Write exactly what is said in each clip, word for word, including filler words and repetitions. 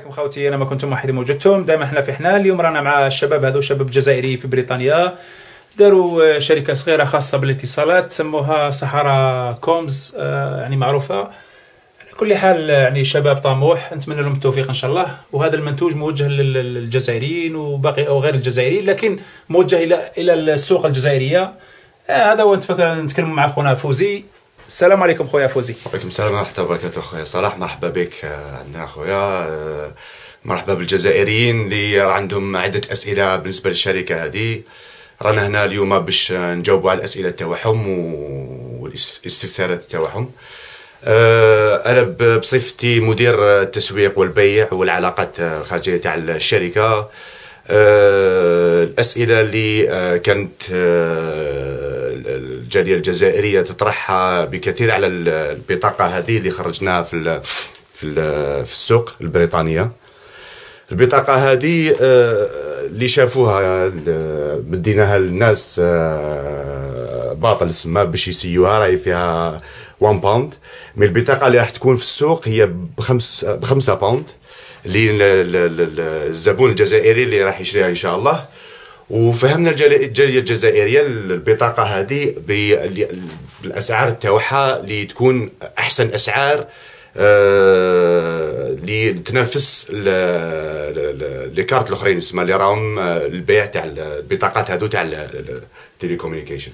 عليكم خوتي، انا ما كنتم وحيد موجودتم دائما احنا في حنا. اليوم رانا مع الشباب هذو، شباب جزائري في بريطانيا، داروا شركه صغيره خاصه بالاتصالات سموها صحراء كومز، يعني معروفه. على كل حال يعني شباب طموح، نتمنى لهم التوفيق ان شاء الله. وهذا المنتوج موجه للجزائريين وباقي او غير الجزائريين، لكن موجه الى الى السوق الجزائريه. هذا هو. نتكلم مع خونا فوزي. السلام عليكم خويا فوزي. وعليكم السلام ورحمة الله وبركاته خويا صلاح، مرحبا بك عندنا خويا. مرحبا بالجزائريين اللي عندهم عدة أسئلة بالنسبة للشركة هذه. رانا هنا اليوم باش نجاوبوا على الأسئلة تاعهم والاستفسارات تاعهم. أنا بصفتي مدير التسويق والبيع والعلاقات الخارجية تاع الشركة، الأسئلة اللي كانت الجالية الجزائرية تطرحها بكثير على البطاقة هذه اللي خرجناها في في في السوق البريطانية. البطاقة هذه اللي شافوها بديناها للناس باطل السما باش يسيوها، راهي فيها واحد باوند، من البطاقة اللي راح تكون في السوق هي بخمس بخمسة باوند اللي الزبون الجزائري اللي راح يشريها ان شاء الله. وفهمنا الجاليه الجزائريه البطاقه هذه بالاسعار تاعها اللي تكون احسن اسعار اللي تنافس لي كارت الاخرين اسمها اللي راهم البيع تاع البطاقات هذو تاع التليكومونيكيشن.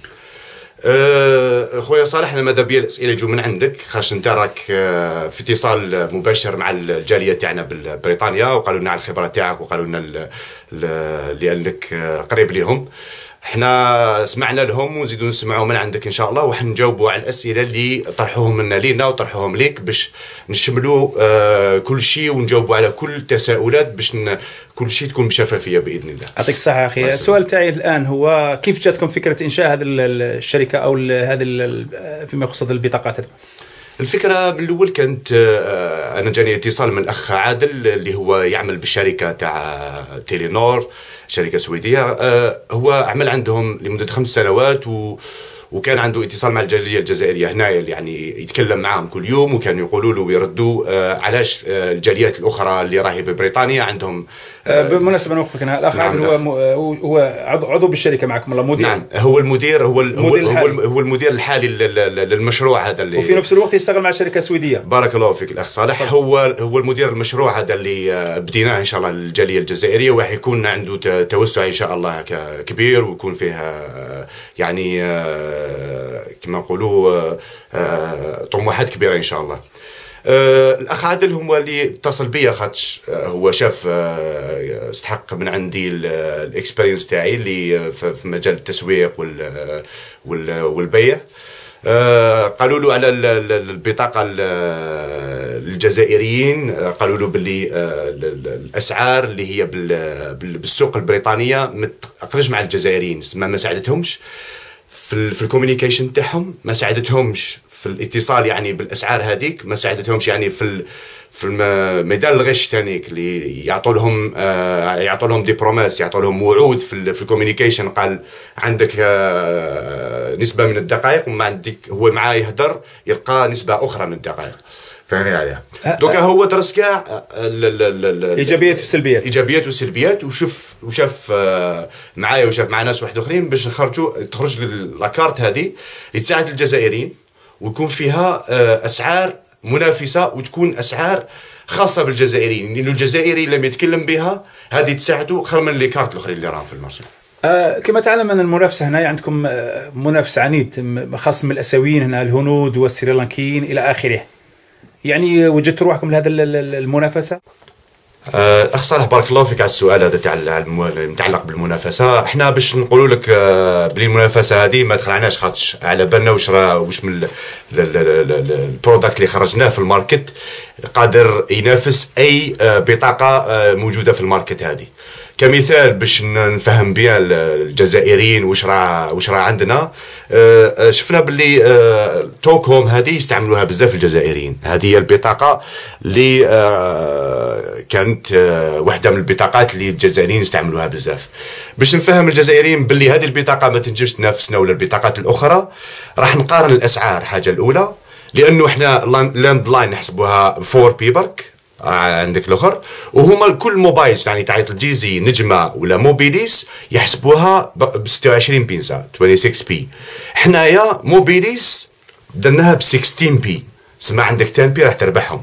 أه خويا صالح، انا ماذا بيا الاسئله يجوا من عندك، خاصه انت راك في اتصال مباشر مع الجاليه تاعنا ببريطانيا، وقالوا لنا على الخبره تاعك وقالوا لنا لانك قريب لهم. احنا سمعنا لهم ونزيدوا نسمعوا من عندك ان شاء الله، وحنجاوبوا على الاسئله اللي طرحوهم لنا لينا وطرحوهم ليك باش نشملوا آه كل شيء ونجاوبوا على كل التساؤلات باش كل شيء تكون بشفافيه باذن الله. يعطيك الصحه اخي. السؤال تاعي الان هو كيف جاتكم فكره انشاء هذه الشركه او هذه فيما يخص البطاقات؟ الفكره من الاول كانت انا جاني اتصال من الاخ عادل اللي هو يعمل بالشركه تاع تيلينور، شركه سويديه. هو عمل عندهم لمده خمس سنوات و وكان عنده اتصال مع الجاليه الجزائريه هنايا، يعني يتكلم معاهم كل يوم، وكانوا يقولوا له ويردوا علاش الجاليات الاخرى اللي راهي ببريطانيا عندهم. بالمناسبه نوقفك هنا، الاخ عادل نعم هو هو عضو بالشركه معكم ولا مدير؟ نعم، هو المدير، هو هو, هو المدير الحالي للمشروع هذا اللي، وفي نفس الوقت يشتغل مع شركه سويديه. بارك الله فيك الاخ صالح. هو هو المدير المشروع هذا اللي بديناه ان شاء الله الجاليه الجزائريه، وراح يكون عنده توسع ان شاء الله كبير، ويكون فيها يعني كما نقولوا طموحات كبيره ان شاء الله. الاخ عادل هو اللي اتصل بيا، خاطش هو شاف استحق من عندي الاكسبيرينس تاعي اللي في مجال التسويق والبيع. قالوا له على البطاقه الجزائريين، قالوا له باللي الاسعار اللي هي بالسوق البريطانيه ما تقرش مع الجزائريين، ما ساعدتهمش في في الكوميونيكيشن تاعهم، ما ساعدتهمش في الاتصال يعني بالاسعار هذيك، ما ساعدتهمش يعني في في ميدان الغش ثانيك اللي يعطوا لهم آه يعطوا لهم دي بروميس، يعطوا لهم وعود في في الكوميونيكيشن. قال عندك آه نسبه من الدقائق، وما عندك هو معاه يهدر يلقى نسبه اخرى من الدقائق. فهمني عليها. دوكا هو درس كاع الايجابيات والسلبيات، ايجابيات والسلبيات، وشوف وشاف معايا وشاف مع ناس واحد اخرين باش نخرجوا تخرج لاكارت هذه اللي تساعد الجزائريين، ويكون فيها اسعار منافسه وتكون اسعار خاصه بالجزائريين، لانه الجزائري لما يتكلم بها هذه تساعده خير من لي كارت الاخرين اللي راهم في المارشي. آه كما تعلم ان المنافسه هنا عندكم آه منافس عنيد، خاصه من الاسيويين هنا، الهنود والسريلانكيين الى اخره. يعني وجدتوا روحكم لهذا المنافسه؟ اخ صالح بارك الله فيك على السؤال هذا تاع المتعلق بالمنافسه. احنا باش نقولوا لك بلي المنافسه هذه ما دخلناش، خاطش على بالنا واش راه واش من البرودكت اللي خرجناه في الماركت قادر ينافس اي بطاقه موجوده في الماركت هذه. كمثال باش نفهم بها الجزائريين واش راه واش راه عندنا، شفنا باللي توكوم هذه يستعملوها بزاف الجزائريين. هذه هي البطاقه اللي كانت واحده من البطاقات اللي الجزائريين يستعملوها بزاف. باش نفهم الجزائريين باللي هذه البطاقه ما تنجمش تنافسنا ولا البطاقات الاخرى، راح نقارن الاسعار. حاجه الاولى لانه احنا لاند لاين نحسبوها فور بي برك، عندك الاخر، وهما كل موبايلز يعني تعيط الجيزي نجمه ولا موبيليس يحسبوها ب ستة وعشرين بينزا ستة وعشرين بي. حنايا موبيليس درناها ب ستة عشر بي، سما عندك عشرة بي راح تربحهم.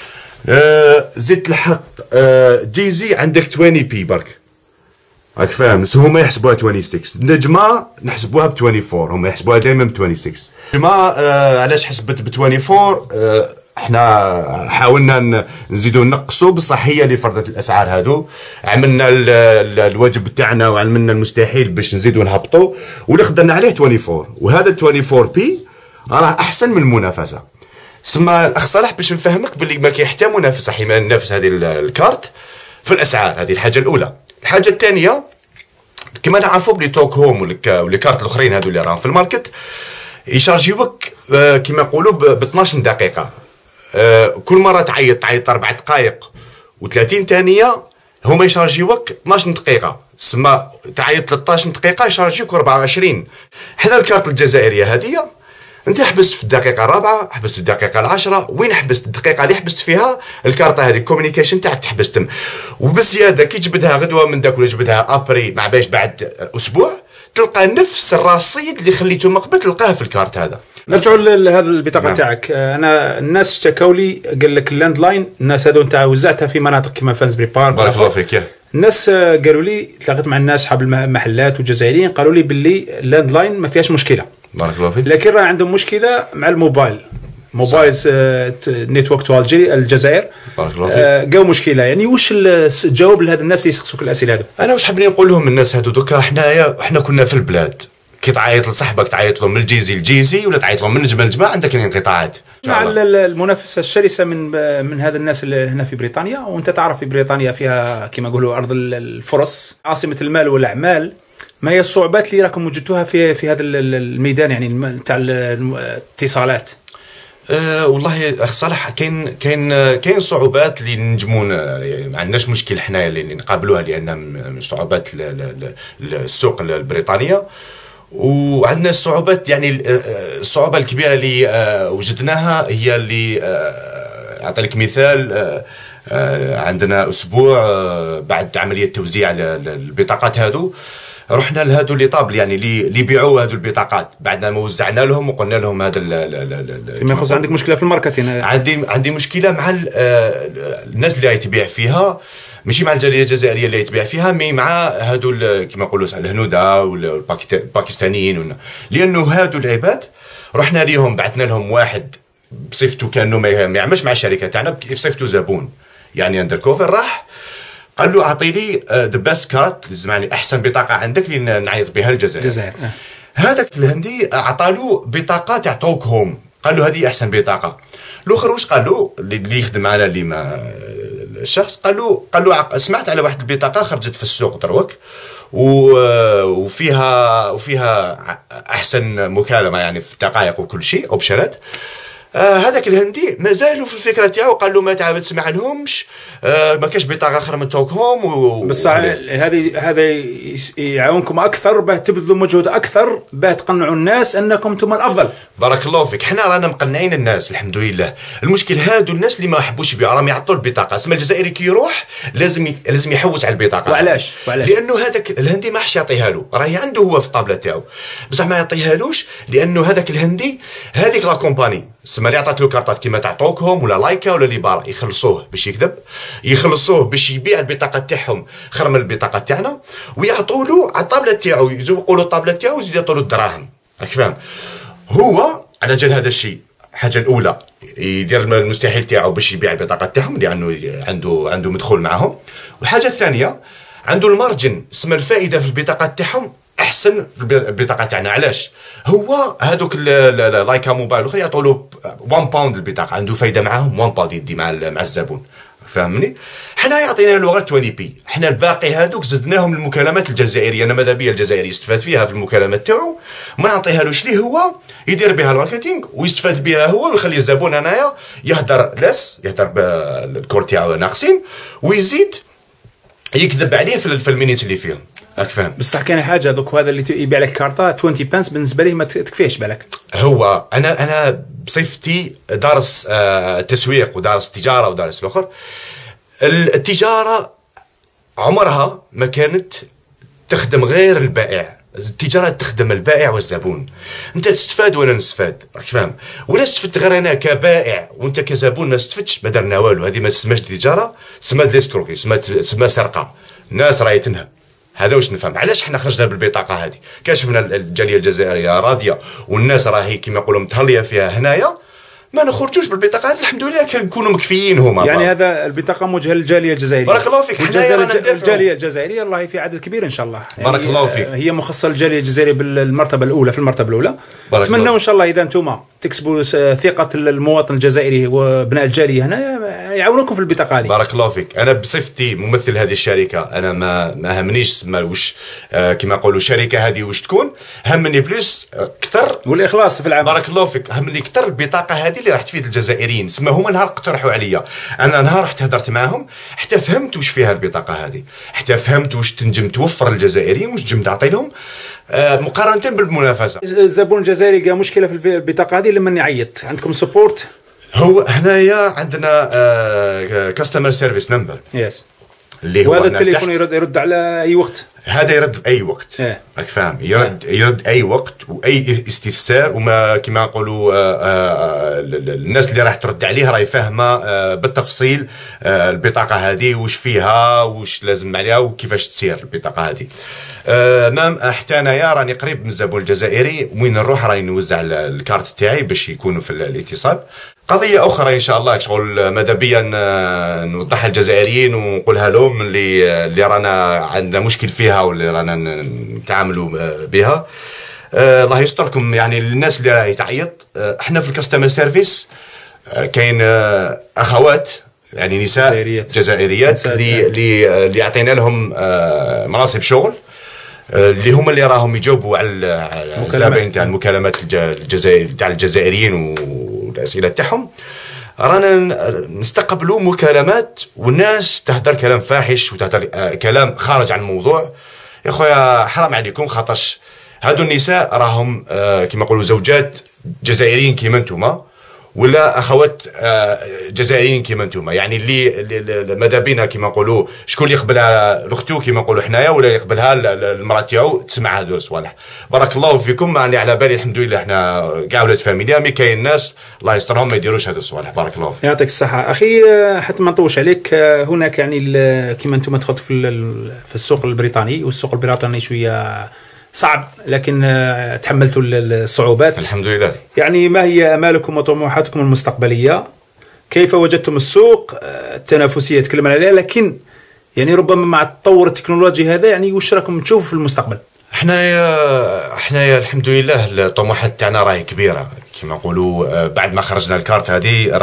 آه زدت الحق آه جيزي عندك عشرين بي برك، راك فاهم؟ سو هما يحسبوها ستة وعشرين. نجمه نحسبوها ب أربعة وعشرين، هما يحسبوها دائما ب ستة وعشرين. نجمه آه علاش حسبت ب أربعة وعشرين؟ آه احنا حاولنا نزيدو نقصوا، بصح هي اللي فرضت الاسعار هادو. عملنا الواجب تاعنا وعملنا المستحيل باش نزيدو نهبطوا، واللي خدرنا عليه أربعة وعشرين. وهذا أربعة وعشرين بي راه احسن من المنافسه. سما الاخ صالح باش نفهمك باللي ما كاين حتى منافسه حيما ننافس هذه الكارت في الاسعار. هذه الحاجه الاولى. الحاجه الثانيه كما نعرفوا بلي توك هوم والكارت الاخرين هذو اللي راهم في الماركت يشارجيوك كما نقولوا ب اثناش دقيقه. كل مره تعيط تعيط اربع دقائق و30 ثانيه هما يشارجيوك اثناش دقيقه، سما تعيط ثلاثطاش دقيقه يشارجيوك أربعة وعشرين. حنا الكارت الجزائريه هذه انت حبست في الدقيقه الرابعه، حبست في الدقيقه العاشره، وين حبست الدقيقه اللي حبست فيها الكارطه هذه الكوميونيكيشن تاعك تحبستم. وبالزياده كي تجبدها غدوه من داك ولا تجبدها ابري مع باش بعد اسبوع تلقى نفس الرصيد اللي خليته من قبل تلقاه في الكارت هذا. نرجعوا لهذا البطاقه نعم. تاعك. انا الناس اشتكوا لي قال لك اللاند لاين، الناس هذو انت وزعتها في مناطق كما فانزبري بارك. بارك الله فيك. الناس قالوا لي تلاقيت مع الناس اصحاب المحلات والجزائريين قالوا لي باللي اللاند لاين ما فيهاش مشكله، بارك الله فيك، لكن راه عندهم مشكله مع الموبايل. موبايل نيتورك تو الجزائر بارك الله فيك قاو مشكله. يعني واش الجواب لهاد الناس اللي يسقسوك الاسئله هذو؟ انا واش حابين نقول لهم الناس هذو دوكا حنايا حنا كنا في البلاد كي تعيط لصاحبك تعيط له من الجيزي للجيزي ولا تعيط له من نجمه لنجمه عندك انقطاعات. مع المنافسه الشرسه من من هذا الناس اللي هنا في بريطانيا، وانت تعرف في بريطانيا فيها كما نقولوا ارض الفرص، عاصمه المال والاعمال. ما هي الصعوبات اللي راكم وجدتوها في في هذا الميدان يعني تاع الاتصالات؟ أه والله اخ صالح كاين كاين كاين صعوبات اللي نجمون ما عندناش مشكل حنايا اللي نقابلوها لان من صعوبات السوق البريطانيه. وعندنا الصعوبات يعني الصعوبه الكبيره اللي وجدناها هي اللي اعطي لك مثال. عندنا اسبوع بعد عمليه توزيع البطاقات هذو رحنا لهادو اللي طابل يعني اللي يبيعوا هادو البطاقات بعد ما وزعنا لهم وقلنا لهم هذا فيما يخص عندك مشكله في الماركتين. عندي عندي مشكله مع الناس اللي تبيع فيها، ماشي مع الجاليه الجزائريه اللي تبيع فيها، مي مع هادو كما نقولوا الهنوده والباكستانيين، لانه هادو العباد رحنا ليهم بعثنا لهم واحد بصفته كانه ما يعملش مع الشركه تاعنا بصفته زبون يعني اندر كوفر، راح قال له اعطيني ذا بيست كارت يعني احسن بطاقه عندك اللي نعيط بها الجزائر. الجزائر هذاك الهندي اعطاله بطاقه تاع توك هوم، قال له هذه احسن بطاقه. الاخر واش قال له اللي يخدم معنا اللي ما الشخص قال له قال له سمعت على واحد البطاقه خرجت في السوق دروك وفيها وفيها احسن مكالمه يعني في الدقائق وكل شيء اوبشنات. آه هذاك الهندي مازالوا في الفكره تاعو، قال له ما تعاود تسمع لهمش، آه ما كاش بطاقه اخرى من توك هوم و... بس هذه هذا يعاونكم اكثر باه تبذلوا مجهود اكثر باه تقنعوا الناس انكم انتم الافضل. بارك الله فيك. حنا رانا مقنعين الناس الحمد لله. المشكل هادو الناس اللي ما حبوش يبيعوا راهم يعطوا البطاقه، اسم الجزائري كي يروح لازم ي... لازم يحوس على البطاقه. وعلاش؟ وعلاش؟ لانه هذاك الهندي ما حش يعطيها له، راهي عنده هو في الطابله تاعو بصح ما يعطيهالوش، لانه هذاك الهندي هذيك لا كومباني سما اللي عطات له كارطات كيما تاع توكهم ولا لايكا ولا ليبارا يخلصوه باش يكذب، يخلصوه باش يبيع البطاقه تاعهم خير من البطاقه تاعنا، ويعطوا له على الطابله تاعو يزوقوا له الطابله تاعو ويزيدوا يعطوا له الدراهم. راك فاهم؟ هو على جال هذا الشيء الحاجه الاولى يدير المستحيل تاعو باش يبيع البطاقه تاعهم لانه عنده عنده مدخول معهم، والحاجه الثانيه عنده المارجن اسم الفائده في البطاقات تاعهم احسن في البطاقه تاعنا. علاش؟ هو هذوك لايكا موبايل الاخر يعطوا له واحد باوند البطاقه، عنده فايده معاهم واحد باوند يدي مع مع الزبون. فهمني؟ حنا يعطينا له غير عشرين بي، حنا الباقي هذوك زدناهم المكالمات الجزائريه. انا ماذا بيا الجزائري يستفاد فيها في المكالمات تاعو، ما نعطيهالوش ليه هو يدير بها الماركتينغ ويستفاد بها هو ويخلي الزبون هنايا يهدر لس يهدر بالكور تاعو ناقصين ويزيد يكذب عليه في المينيت اللي فيهم. راك فاهم. بصح كاين حاجه دوك هذا اللي يبيع لك كارطه عشرين بانس بالنسبه ليه ما تكفيش بالك. هو انا انا بصفتي دارس آه تسويق ودارس تجاره ودارس الاخر. التجاره عمرها ما كانت تخدم غير البائع، التجاره تخدم البائع والزبون. انت تستفاد وانا نستفاد، راك فاهم. ولا استفدت غير انا كبائع وانت كزبون ما استفدتش، ما درنا والو. هذه ما تسماش تجاره، تسمى ليسكروكي، تسمى تسمى سرقه. الناس راهي تنهب. هذا واش نفهم علاش حنا خرجنا بالبطاقه هذه. كان شفنا الجاليه الجزائريه راضيه والناس راهي كما يقولوا متهليه فيها هنايا، ما نخرجوش بالبطاقه هذه. الحمد لله كنكونوا مكفيين هما. يعني هذا البطاقه موجهه للجاليه الجزائريه. بارك الله فيك. الجاليه الجزائريه الله في عدد كبير ان شاء الله. يعني بارك الله فيك. هي مخصصه للجاليه الجزائريه بالمرتبه الاولى، في المرتبه الاولى. نتمنى ان شاء الله اذا انتم تكسبوا ثقه المواطن الجزائري وابناء الجاليه هنا يعاونوكم في البطاقه هذه. بارك الله فيك. انا بصفتي ممثل هذه الشركه، انا ما ما همنيش واش آه كما يقولوا الشركه هذه واش تكون، همني بلوس اكثر والاخلاص في العمل. بارك الله فيك. همني اكثر البطاقه هذه اللي راح تفيد الجزائريين. سما هما نهار اقترحوا عليا، انا نهار رحت هدرت معاهم حتى فهمت واش فيها البطاقه هذه، حتى فهمت واش تنجم توفر للجزائريين، واش تنجم تعطي لهم آه مقارنه بالمنافسه. الزبون الجزائري لقى مشكله في البطاقه هذه لما يعيط، عندكم سبورت؟ هو هنايا عندنا كاستمر سيرفيس نمبر. يس. اللي هو وهذا التليفون يرد يرد على اي وقت. هذا يرد في اي وقت. راك إيه. فاهم. يرد إيه. يرد اي وقت واي استفسار، وما كما نقولوا الناس اللي راح ترد عليه راهي فاهمه بالتفصيل البطاقه هذه واش فيها، واش لازم عليها، وكيفاش تسير البطاقه هذه. مام حتى انايا راني قريب من الزبون الجزائري، وين نروح راني نوزع الكارت تاعي باش يكونوا في الاتصال. قضيه اخرى ان شاء الله شغل ماذا بيا نوضحها للجزائريين ونقولها لهم اللي اللي رانا عندنا مشكل فيها واللي رانا نتعاملوا بها. آه الله يستركم. يعني الناس اللي راهي تعيط، آه احنا في الكاستمر سيرفيس آه كاين آه اخوات يعني نساء جزائريات, جزائريات اللي اللي اللي عطينا لهم آه مناصب شغل، آه اللي هم اللي راهم يجاوبوا على الزبائن تاع المكالمات الجزائر تاع الجزائريين والاسئله تاعهم. رانا نستقبلوا مكالمات والناس تهدر كلام فاحش وتهدر آه كلام خارج عن الموضوع. يا خويا حرام عليكم، خاطرش هادو النساء راهم آه كما يقولوا زوجات جزائريين كيما نتوما، ولا اخوات آه جزائريين كيما نتوما. يعني اللي ماذا بينا كيما نقولوا شكون اللي يقبلها لاختو كيما نقولوا حنايا، ولا يقبلها المراه تاعو تسمع هادو الصوالح. بارك الله فيكم. يعني على بالي الحمد لله احنا كاع ولاد فاميليا، مي كاين ناس الله يسترهم ما يديروش هادو الصوالح. بارك الله فيك. يعطيك الصحه اخي. حتى ما نطولش عليك، هناك يعني كيما انتم تخطوا في في السوق البريطاني، والسوق البريطاني شويه صعب لكن تحملتوا الصعوبات الحمد لله. يعني ما هي امالكم وطموحاتكم المستقبليه؟ كيف وجدتم السوق التنافسيه تكلمنا عليها، لكن يعني ربما مع التطور التكنولوجي هذا يعني واش راكم تشوفوا في المستقبل؟ احنا احنا الحمد لله الطموحات تاعنا راهي كبيره كما نقولوا. بعد ما خرجنا الكارت هذه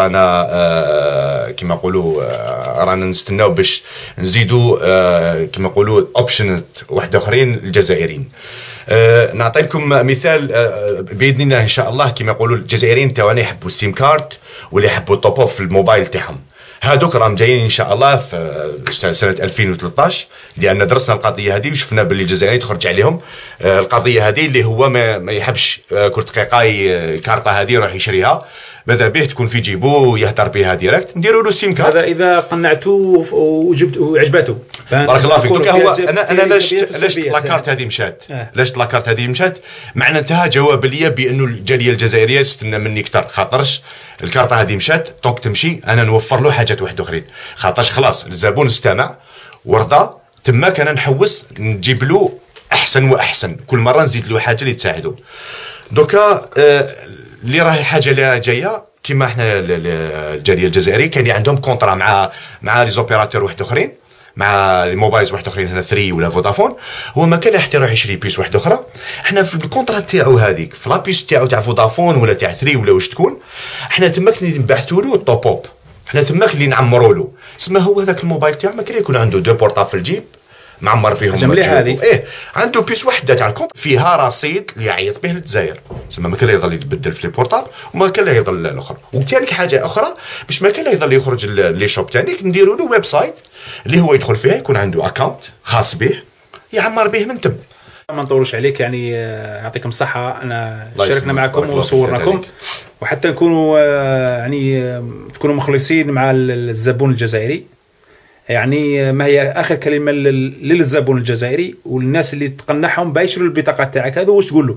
رانا كما نقولوا رانا نستناو باش نزيدوا كما نقولوا اوبشنات واحد اخرين للجزائريين. نعطي لكم مثال باذن الله ان شاء الله. كما يقولوا الجزائريين تاعنا يحبوا السيم كارت واللي يحبوا التوب في الموبايل تاعهم، هادوك راهم جايين ان شاء الله في سنه ألفين وثلاثطاش، لان درسنا القضيه هذه وشفنا باللي الجزائريين تخرج عليهم القضيه هذه اللي هو ما, ما يحبش كل دقيقه الكارطه هذه يروح يشريها، ماذا به تكون في جيبو يهدر بها ديريكت، نديروا له السيم كارت. هذا اذا قنعتو وجبت وعجبته. بارك الله فيك. دوكا هو انا انا لاش لاش لاكارت هذه مشات آه. لاش لاكارت هذه مشات معناتها جواب ليا بانه الجاليه الجزائريه تستنى مني اكثر، خاطرش الكارطه هذه مشات طونك تمشي انا نوفر له حاجات واحد اخرين، خاطرش خلاص الزبون استمع ورضى تماك انا نحوس نجيب له احسن واحسن، كل مره نزيد له حاجه اللي تساعده. دوكا آه اللي راهي حاجه اللي جايه كيما احنا الجاليه الجزائريه كان عندهم كونطرا مع مع لي زوبيراتور واحد اخرين، مع الموبايلز واحد اخرين هنا ثري ولا فودافون، هو ما كان حتى يروح يشري بيس واحده اخرى. احنا في الكونطرا تاعو هذيك في لابيس تاعو تاع فودافون ولا تاع ثري ولا واش تكون، احنا تماك اللي نبعثوا له التوب اب، احنا تماك اللي نعمروا له. اسمه هو هذاك الموبايل تاعو ما كان يكون عنده دو بورطاب في الجيب معمر بهم هذه ايه، عنده بيس وحده تاع الكونت فيها رصيد اللي يعيط به للجزائر، تسمى ما كان يظل يتبدل في البورطاب وما كان لا يظل الاخر. وكذلك حاجه اخرى باش ما كان لا يظل يخرج لي شوب تاعك نديروا له ويب سايت اللي هو يدخل فيها يكون عنده اكونت خاص به يعمر به من تم. ما نطولوش عليك، يعني يعطيكم الصحة، أنا الله شاركنا يسلمك. معكم بارك الله فيك. وصورناكم، عليك. وحتى نكونوا آه، يعني آه، تكونوا مخلصين مع الزبون الجزائري. يعني ما هي آخر كلمة لل- للزبون الجزائري والناس اللي تقنعهم بايشروا البطاقة تاعك هذا، واش تقول له؟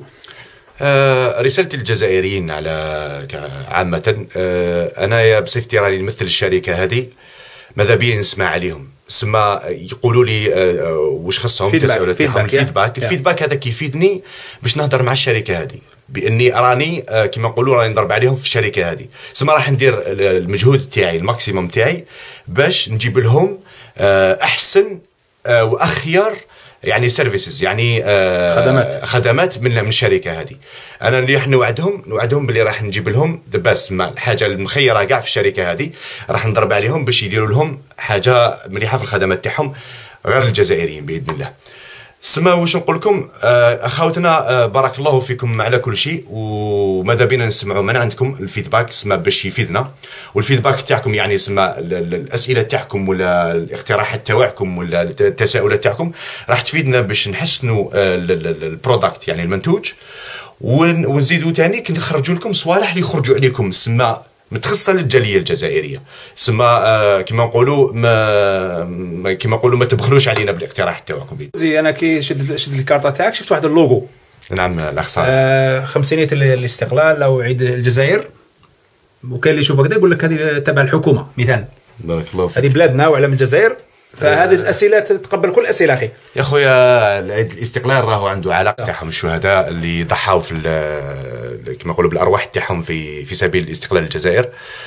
آه، رسالتي للجزائريين على ك- عامة، آه، أنا يا بصفتي راني نمثل الشركة هذه، ماذا بيا نسمع عليهم، سما يقولوا لي آه، آه، واش خصهم فيدباك- التساؤلات تاعهم، فيدباك، يا. الفيدباك يا. الفيدباك هذا كيفيدني باش نهضر مع الشركة هذه، باني راني آه، كما نقولوا راني نضرب عليهم في الشركة هذه، سما راح ندير المجهود تاعي الماكسيموم تاعي باش نجيب لهم آه، احسن آه، واخير يعني سيرفيسز، يعني آه خدمات. خدمات من من الشركه هذه. انا اللي راح نوعدهم نوعدهم باللي راح نجيب لهم بس ما الحاجه المخيره كاع في الشركه هذه، راح نضرب عليهم باش يديروا لهم حاجه مليحه في الخدمات تاعهم غير الجزائريين باذن الله. سما واش نقول لكم آه، اخواتنا، آه، بارك الله فيكم على كل شيء، وماذا بينا نسمعوا من عندكم الفيدباك سما باش يفيدنا، والفيدباك تاعكم يعني سما ال- ال- الاسئله تاعكم ولا الاقتراحات تاعكم ولا التساؤلات تاعكم راح تفيدنا باش نحسنوا آه، ال- ال- البرودكت يعني المنتوج، ون- ونزيدوا ثاني كي نخرجوا لكم صوالح اللي يخرجوا عليكم سما متخصصه للجاليه الجزائريه، سما آه كما نقولوا ما ما- كما نقولوا ما تبخلوش علينا بالاقتراح تاعكم. زي انا كي شد شد الكارطه تاعك شفت واحد اللوغو نعم الاخ صالح. آه خمسينيه الاستقلال او عيد الجزائر، وكاين اللي يشوف هكذا يقول لك هذه تبع الحكومه مثال، بارك الله فيك. هذه بلادنا وعلم الجزائر، فهذه اسئله تتقبل كل الاسئله اخي. يا خويا العيد الاستقلال راهو عنده علاقه تاعهم الشهداء اللي ضحوا في ال- كما نقولوا بالارواح تاعهم في في سبيل استقلال الجزائر.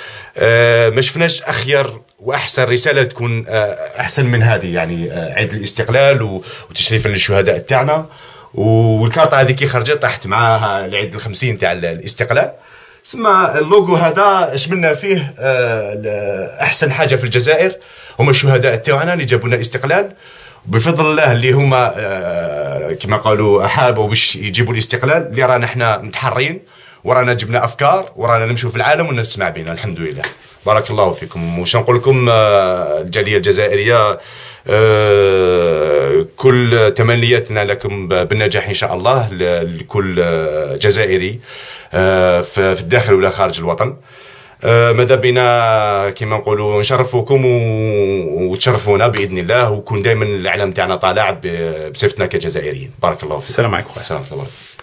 آه، ما شفناش اخير واحسن رساله تكون آه، احسن من هذه، يعني آه، عيد الاستقلال و- وتشريفا للشهداء تاعنا، والكارطه هذه كي خرجت طاحت معاها العيد الخمسين تاع الاستقلال. سما اللوغو هذا شملنا فيه آه، ل- احسن حاجه في الجزائر هما الشهداء تاعنا اللي جابوا لنا الاستقلال، بفضل الله اللي هما آه، كما قالوا حاربوا باش يجيبوا الاستقلال، اللي رانا احنا متحرين ورانا جبنا افكار ورانا نمشوا في العالم ونسمع بنا الحمد لله. بارك الله فيكم. وش نقول لكم آه، الجاليه الجزائريه، آه، كل تمنياتنا لكم بالنجاح ان شاء الله ل- لكل آه، جزائري آه، في في الداخل ولا خارج الوطن. آه، ماذا بنا كما نقولوا نشرفوكم و- وتشرفونا باذن الله، ويكون دائما الاعلام تاعنا طالع ب- بصفتنا كجزائريين. بارك الله فيكم. السلام عليكم. السلام عليكم.